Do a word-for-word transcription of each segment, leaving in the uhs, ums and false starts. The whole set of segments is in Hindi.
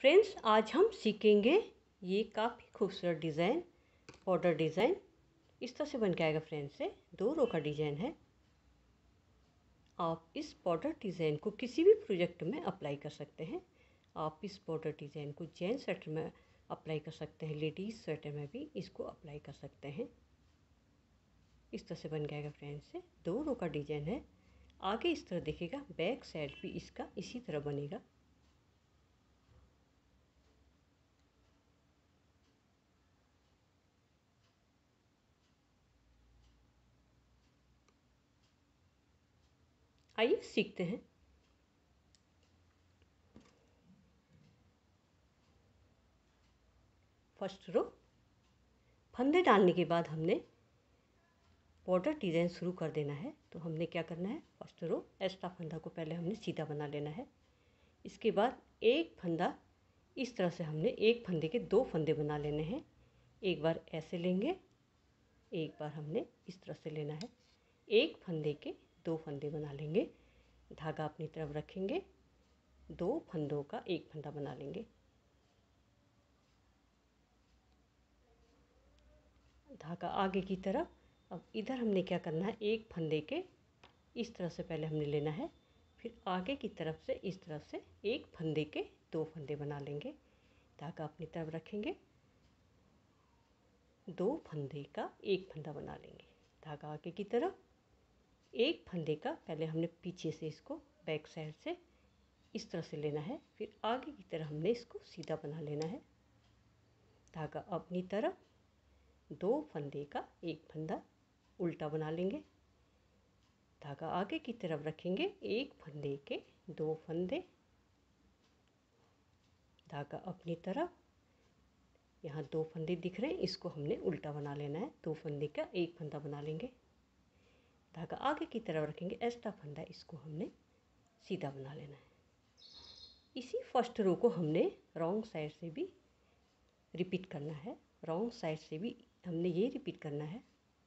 फ्रेंड्स, आज हम सीखेंगे ये काफ़ी खूबसूरत डिज़ाइन, बॉर्डर डिज़ाइन। इस तरह से बन के आएगा फ्रेंड्स। से दो रो का डिज़ाइन है। आप इस बॉर्डर डिज़ाइन को किसी भी प्रोजेक्ट में अप्लाई कर सकते हैं। आप इस बॉर्डर डिज़ाइन को जेंट्स स्वेटर में अप्लाई कर सकते हैं, लेडीज़ स्वेटर में भी इसको अप्लाई कर सकते हैं। इस तरह से बन के आएगा फ्रेंड्स। से दो रो का डिज़ाइन है। आगे इस तरह दिखेगा, बैक साइड भी इसका इसी तरह बनेगा। आइए सीखते हैं। फर्स्ट रो फंदे डालने के बाद हमने बॉर्डर डिज़ाइन शुरू कर देना है। तो हमने क्या करना है, फर्स्ट रो एक्स्ट्रा फंदा को पहले हमने सीधा बना लेना है। इसके बाद एक फंदा इस तरह से हमने एक फंदे के दो फंदे बना लेने हैं। एक बार ऐसे लेंगे, एक बार हमने इस तरह से लेना है। एक फंदे के दो फंदे बना लेंगे, धागा अपनी तरफ रखेंगे, दो फंदों का एक फंदा बना लेंगे। धागा आगे की तरफ। अब इधर हमने क्या करना है, एक फंदे के इस तरह से पहले हमने लेना है, फिर आगे की तरफ से इस तरफ से एक फंदे के दो फंदे बना लेंगे। धागा अपनी तरफ रखेंगे, दो फंदे का एक फंदा बना लेंगे। धागा आगे की तरफ, एक फंदे का पहले हमने पीछे से इसको बैक साइड से इस तरह से लेना है, फिर आगे की तरफ हमने इसको सीधा बना लेना है। धागा अपनी तरफ, दो फंदे का एक फंदा उल्टा बना लेंगे। धागा आगे की तरफ रखेंगे, एक फंदे के दो फंदे, धागा अपनी तरफ। यहाँ दो फंदे दिख रहे हैं, इसको हमने उल्टा बना लेना है। दो फंदे का एक फंदा बना लेंगे। धागा आगे की तरफ रखेंगे, एक्स्ट्रा फंदा इसको हमने सीधा बना लेना है। इसी फर्स्ट रो को हमने रॉन्ग साइड से भी रिपीट करना है। रॉन्ग साइड से भी हमने ये रिपीट करना है।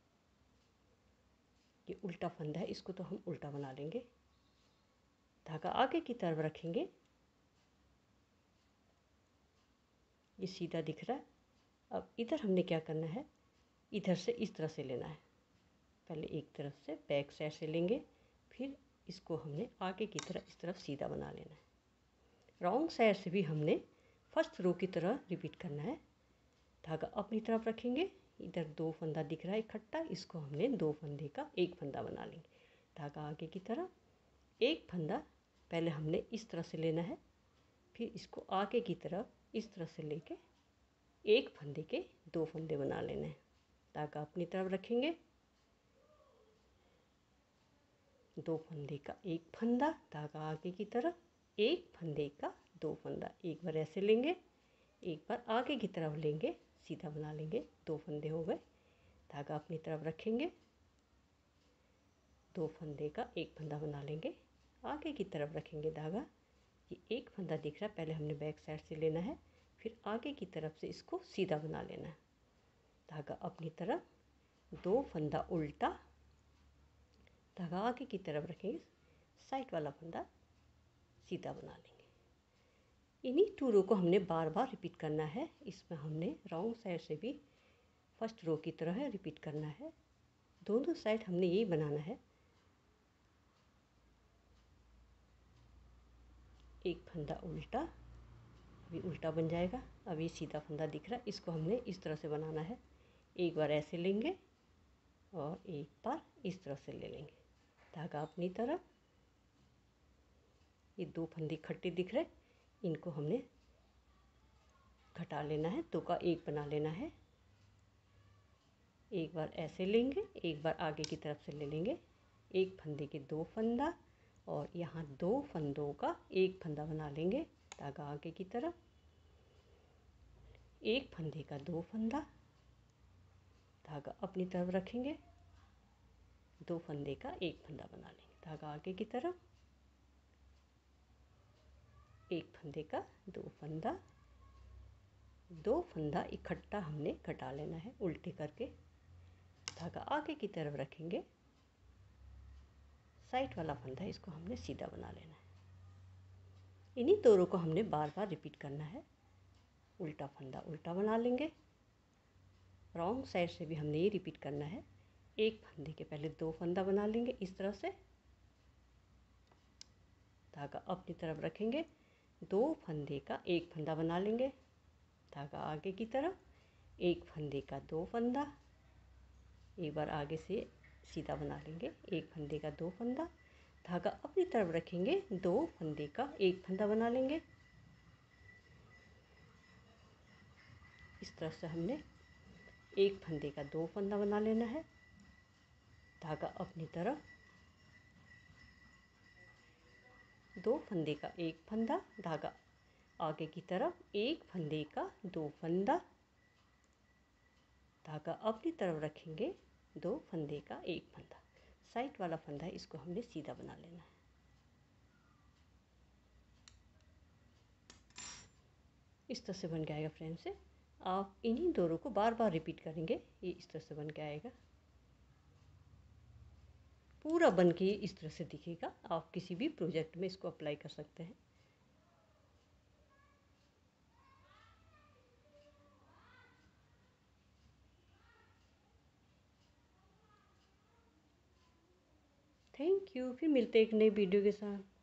ये उल्टा फंदा है, इसको तो हम उल्टा बना लेंगे। धागा आगे की तरफ रखेंगे, ये सीधा दिख रहा है। अब इधर हमने क्या करना है, इधर से इस तरह से लेना है। पहले एक तरफ से बैक साइड से लेंगे, फिर इसको हमने आगे की तरफ इस तरफ सीधा बना लेना है। रॉन्ग साइड से भी हमने फर्स्ट रो की तरह रिपीट करना है। धागा अपनी तरफ रखेंगे, इधर दो फंदा दिख रहा है इकट्ठा, इसको हमने दो फंदे का एक फंदा बना लेंगे। धागा आगे की तरफ, एक फंदा पहले हमने इस तरह से लेना है, फिर इसको आगे की तरफ इस तरह से लेके एक फंदे के दो फंदे बना लेने हैं। धागा अपनी तरफ रखेंगे, दो फंदे का एक फंदा, धागा आगे की तरफ, एक फंदे का दो फंदा। एक बार ऐसे लेंगे, एक बार आगे की तरफ लेंगे, सीधा बना लेंगे। दो फंदे हो गए। धागा अपनी तरफ रखेंगे, दो फंदे का एक फंदा बना लेंगे। आगे की तरफ रखेंगे धागा, ये एक फंदा दिख रहा है, पहले हमने बैक साइड से लेना है, फिर आगे की तरफ से इसको सीधा बना लेना है। धागा अपनी तरफ, दो फंदा उल्टा, धागा आगे की तरफ रखेंगे, साइड वाला फंदा सीधा बना लेंगे। इन्हीं टू रो को हमने बार बार रिपीट करना है। इसमें हमने रॉन्ग साइड से भी फर्स्ट रो की तरह रिपीट करना है। दोनों साइड हमने यही बनाना है। एक फंदा उल्टा, अभी उल्टा बन जाएगा। अभी सीधा फंदा दिख रहा है, इसको हमने इस तरह से बनाना है। एक बार ऐसे लेंगे और एक बार इस तरह से ले लेंगे। धागा अपनी तरफ, ये दो फंदे इकट्ठे दिख रहे, इनको हमने घटा लेना है, दो का एक बना लेना है। एक बार ऐसे लेंगे, एक बार आगे की तरफ से ले लेंगे। एक फंदे के दो फंदा और यहाँ दो फंदों का एक फंदा बना लेंगे। धागा आगे की तरफ, एक फंदे का दो फंदा, धागा अपनी तरफ रखेंगे, दो फंदे का एक फंदा बना लेंगे। धागा आगे की तरफ, एक फंदे का दो फंदा, दो फंदा इकट्ठा हमने कटा लेना है उल्टे करके। धागा आगे की तरफ रखेंगे, साइड वाला फंदा इसको हमने सीधा बना लेना है। इन्हीं दोनों को हमने बार बार रिपीट करना है। उल्टा फंदा उल्टा बना लेंगे, रॉन्ग साइड से भी हमने ये रिपीट करना है। एक फंदे के पहले दो फंदा बना लेंगे इस तरह से, धागा अपनी तरफ रखेंगे, दो फंदे का एक फंदा बना लेंगे, धागा आगे की तरफ, एक फंदे का दो फंदा, एक बार आगे से सीधा बना लेंगे, एक फंदे का दो फंदा, धागा अपनी तरफ रखेंगे, दो फंदे का एक फंदा बना लेंगे। इस तरह से हमने एक फंदे का दो फंदा बना लेना है, धागा अपनी तरफ, दो फंदे का एक फंदा, धागा आगे की तरफ, एक फंदे का दो फंदा, धागा अपनी तरफ रखेंगे, दो फंदे का एक फंदा। साइड वाला फंदा है इसको हमने सीधा बना लेना है। इस तरह से बन के आएगा फ्रेंड्स से। आप इन्हीं दोनों को बार बार रिपीट करेंगे, ये इस तरह से बन के आएगा। पूरा बन के इस तरह से दिखेगा। आप किसी भी प्रोजेक्ट में इसको अप्लाई कर सकते हैं। Thank you. फिर मिलते हैं एक नई वीडियो के साथ।